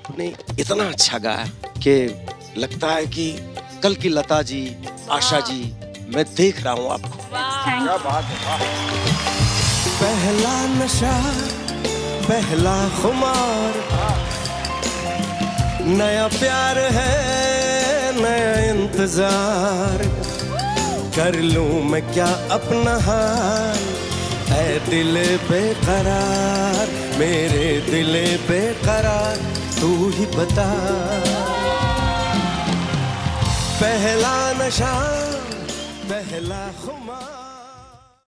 आपने इतना अच्छा गाया कि लगता है कि कल की लता जी, आशा जी, मैं देख रहा हूँ आपको। क्या बात है। पहला नशा, पहला खुमार, नया प्यार है, नया इंतजार, कर लूं मैं क्या अपना हाल, ऐ दिल बेकरार, मेरे दिल बेकरार, तू ही बता। पहला नशा, पहला खुमार।